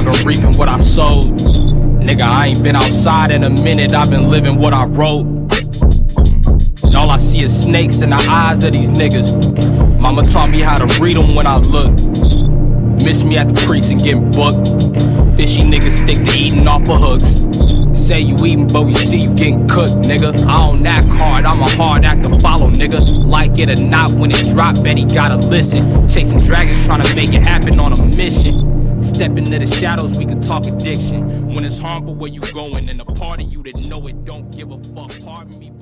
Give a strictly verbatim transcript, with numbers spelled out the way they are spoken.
been reaping what I sowed. Nigga, I ain't been outside in a minute, I've been living what I wrote. And all I see is snakes in the eyes of these niggas. Mama taught me how to read them when I look. Miss me at the precinct getting booked. Fishy niggas stick to eating off of hooks. Say you eating, but we see you getting cooked, nigga. I don't act hard, I'm a hard act to follow, nigga. Like it or not, when it drop, bet he gotta listen. Chasing dragons, trying to make it happen on a mission. Step into the shadows, we could talk addiction. When it's harmful where you going, and a part of you that know it don't give a fuck. Pardon me.